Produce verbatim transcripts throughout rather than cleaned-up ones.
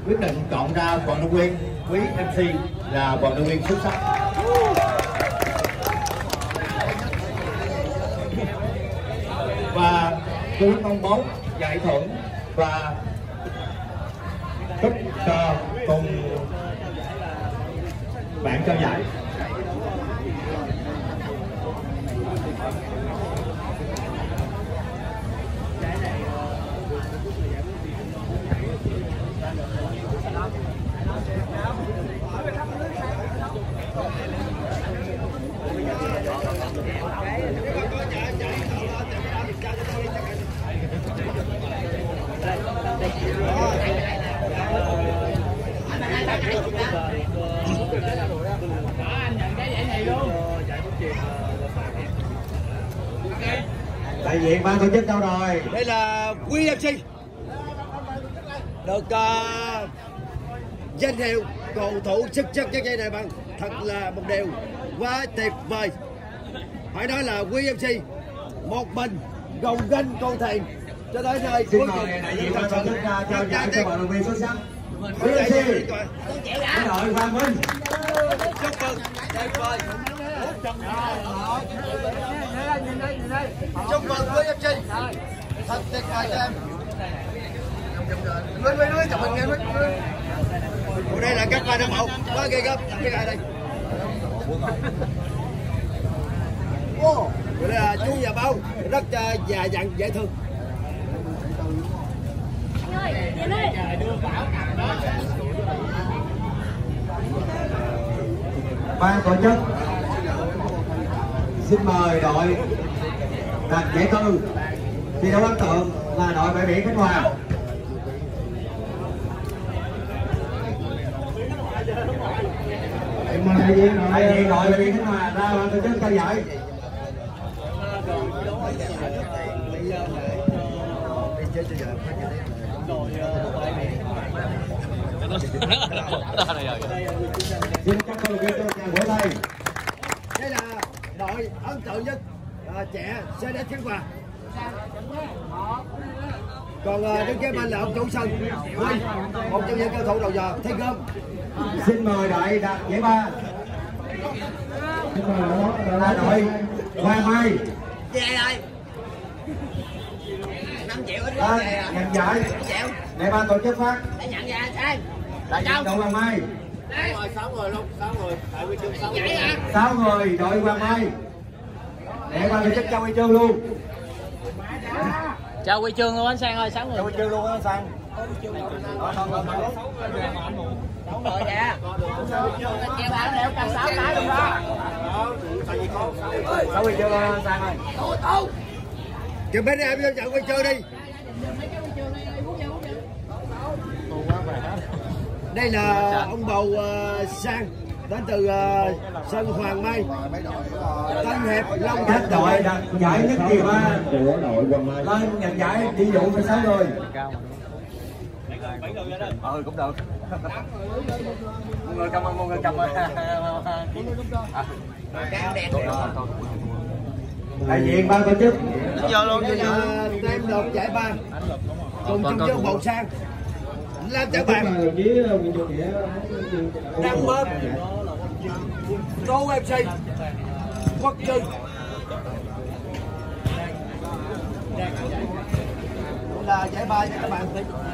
quyết định chọn ra vận động viên quý em xê là vận động viên xuất sắc. Và tôi công bố giải thưởng và chúc cho cùng bạn trao giải. Đại diện ban tổ chức đâu rồi? Đây là quy em xê được uh, danh hiệu cầu thủ xuất sắc nhất giây này bạn, thật là một điều quá tuyệt vời. Phải nói là quy em xê một mình gồng gánh cầu thiền cho tới nơi. Xin mời đại diện ban tổ chức ra trao giải cho vận động viên xuất sắc. quy em xê đội Hoàng Minh. Chúc mừng tuyệt vời. Chúc mừng quy em xê thật tuyệt vời cho em. Nuôi nuôi nuôi chồng mình nghe nuôi. Ở đây là các fan hâm mộ quá ghê gớm. Cái ai đây? Wow. Đây là chú nhà bao rất uh, già dặn dễ thương. Ban tổ chức xin mời đội đạt giải tư thi đấu ấn tượng là đội bãi biển Khánh Hòa. Mời đại diện đội đại diện đội bãi biển Khánh Hòa ra ban tổ chức trao giải. Xin các cầu thủ cho chàng vỗ tay. Đây là đội ấn tượng nhất à, trẻ xê đê Khánh Hòa. Còn à, đứng kế bên là ông chủ sân Huy, một trong những cầu thủ đầu giờ Thiên Gươm. Xin mời đội đạt giải ba. Xin mời đội là đội Hoàng Mai. Về rồi. năm triệu ít À, nhận giải. Để ban tổ chức phát. Để nhận về xem. Đại diện đội Hoàng Mai. Rồi, sáu người luôn, sáu người. Tại huy chương sáu người. sáu người đội Hoàng Mai. Để ban tổ chức trao huy chương luôn. Chào huy chương luôn anh Sang ơi, sáu người. Trao huy chương luôn anh Sang. sáu người nè. Kêu bạn đều cầm sáu cái luôn đó. sáu huy chương luôn anh Sang ơi. Kìa bên em vô chọn huy chương đi. Đây là ông bầu uh, Sang đến từ uh, sân Hoàng Mai, Tân Hiệp, Long Các Thạch. đội đạt giải nhất kỳ ba của đội Hoàng Mai lên nhận giải tỷ dụ phải sáu người. Ừ cũng được. Mọi người cảm ơn mọi người cảm ơn. Đại diện ban tổ chức. Đây là tem đột giải ba cùng chung với bầu Sang làm giải bàn đang bên Tô em xê Quốc Trư là giải ba nha các bạn.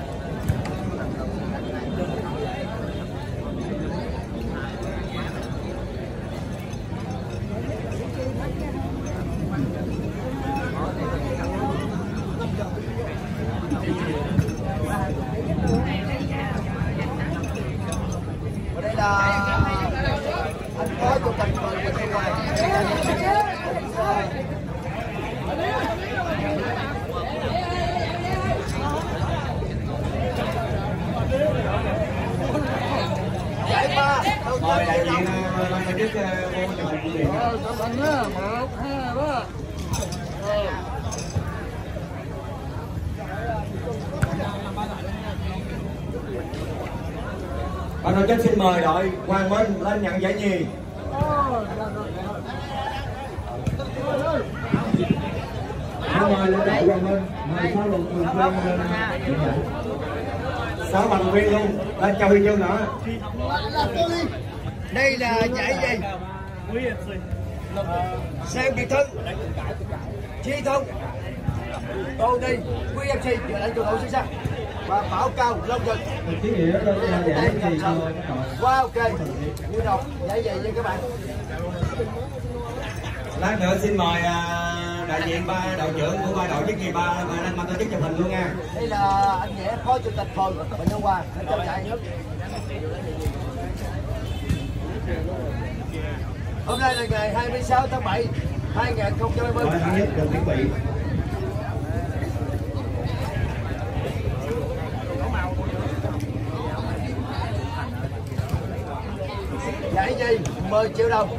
Và đây là anh có chủ tịch của Khánh Hòa. Giải ba. Mời đại diện ban tổ chức vô chọn chủ điện. Một, hai, ba. Ban tổ chức xin mời đội Hoàng Minh lên nhận giải nhì. Xin mời lên đội Hoàng Minh, mời sáu lượt thường lên nhận giải. sáu bằng viên luôn, là cho huy chương nữa. Đây là giải gì? Sang Việt Thân, Chi Thông, Tô Đi, quy em xê vừa đánh cầu thủ xuất sắc và Bảo Cao, Long Trực. Ý nghĩa đó là giải gì? Wow, ok. Vui đọc giải gì nha các bạn. Lát nữa xin mời đại diện ba đội trưởng của ba đội chức nghiệp ba lên ban tổ chức chụp hình luôn nha. Đây là anh Nghĩa, phó chủ tịch phường Bình Hưng Hòa, anh trao giải. Hôm nay là ngày hai mươi sáu tháng bảy hai nghìn không trăm hai mươi. Mọi thứ nhất được chuẩn bị. Giải gì? mười triệu đồng.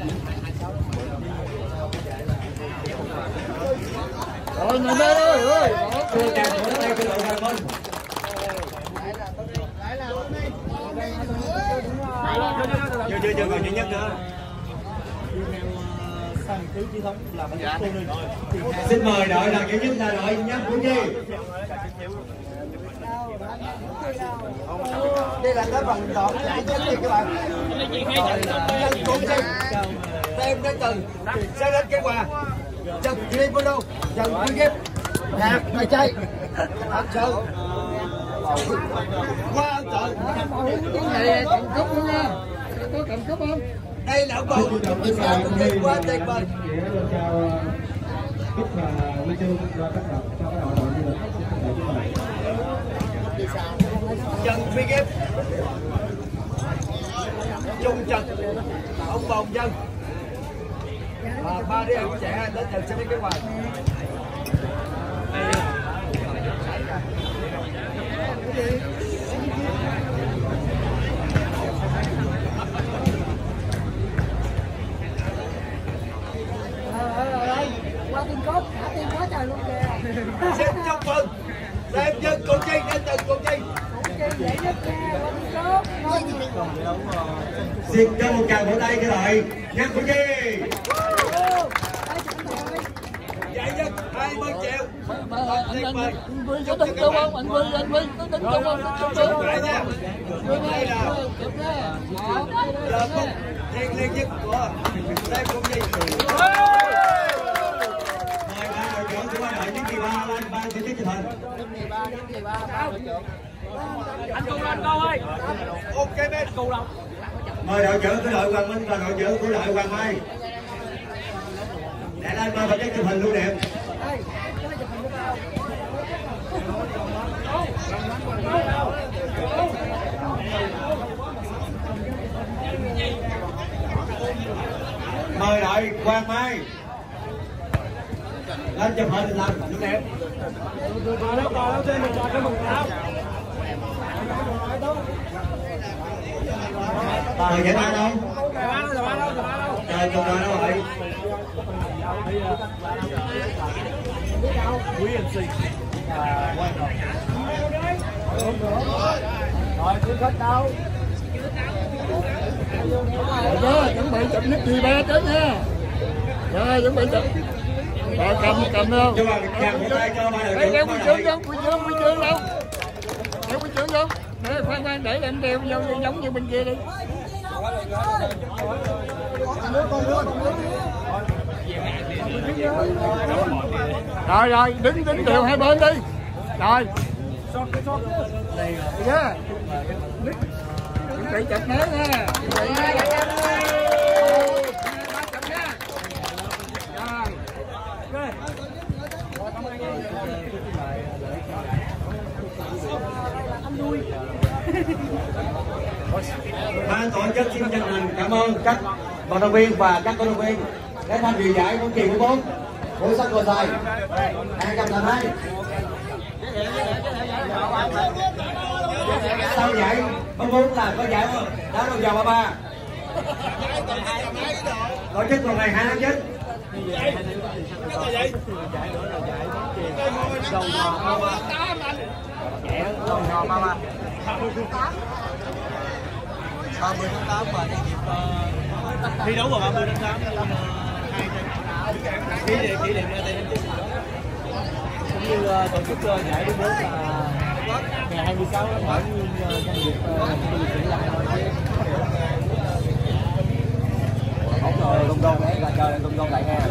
Rồi người mê ơi ơi. Chưa chào của tay của đội Hoàng Minh. Chưa chưa chưa còn duy nhất nữa. Xin mời đội là duy nhất là đội nhất Củ Chi. Đây là cái phần đoạn giải nhất nha các bạn. Dân Củ Chi đem đến từ sẽ đến cái quà Trần Tripolo, Trần Quy Ghép, Nhạc Bài Chay, thật sự quá ấn tượng. Cái này cầm cúp luôn nha, có cầm cúp không? Đây là ông bầu Việt Nam của Việt quá tuyệt vời. Chúc là huy chương cho các đội cho các đội đội như Trần Phi Ghép, Trung Trần, ông Bồng Dân và ba đứa em trẻ đến từ sẽ đến cái ngoài. Qua tiền cốt, thả tiền quá trời luôn kìa. Xin chúc mừng đem dân Củ Chi đến từ Củ Chi. Giải nhất nha, qua tiền cốt. Xin cho một tràng vỗ tay cho đội Nhất Củ Chi. Giải nhất hai mươi triệu. Anh Quy có tính chung không? Anh Quy, anh Quy có tính chung không? Tính chung Đây là giờ phút thiêng liêng nhất của Đêm Củ Chi. Mời ba đội trưởng của ba đội nhất kỳ ba lên ban tổ chức chụp hình. Anh Công anh Câu ơi. Ok bên cầu lòng. Mời đội trưởng của đội Hoàng Minh và đội trưởng của đội Hoàng Mai để lên ban tổ chức chụp hình lưu niệm. Mời đội Hoàng Mai lên chụp hình làm lưu niệm. Mời giải ba đâu? Trời cùng rồi đâu vậy? Quý em xê. Rồi, chưa khách đâu. Rồi, chuẩn bị chụp nhất gì ba chết nha. Rồi, chuẩn bị chụp. Rồi, cầm, cầm đâu. Cho bà chàng một tay cho ba đội trưởng. Đây, quy chương đâu, quy chương, quy chương đâu. Để quy chương đâu. Để khoan khoan để em đeo giống, giống như bên kia đi. Rồi rồi, đứng đứng đều hai bên đi. Rồi. Yeah. Chuẩn bị chụp nữa nha. Chuẩn bị nha. Ban tổ chức xin chân thành cảm ơn các vận động viên và các cổ động viên đã tham dự giải bóng chuyền của bốn của sân Cò Sài hai trăm hai. Sau giải bóng bốn là có giải đá đầu dòng ba ba tổ chức vào ngày hai tháng chín. ba mươi tháng tám và nhân dịp thi đấu vào ba mươi tháng tám kỷ niệm kỷ niệm cũng như tổ chức giải đấu là ngày hai mươi sáu mở doanh nghiệp du lịch Vĩnh Long thôi chứ. Ổng rồi tung tung đấy, ra chơi tung tung lại nghe.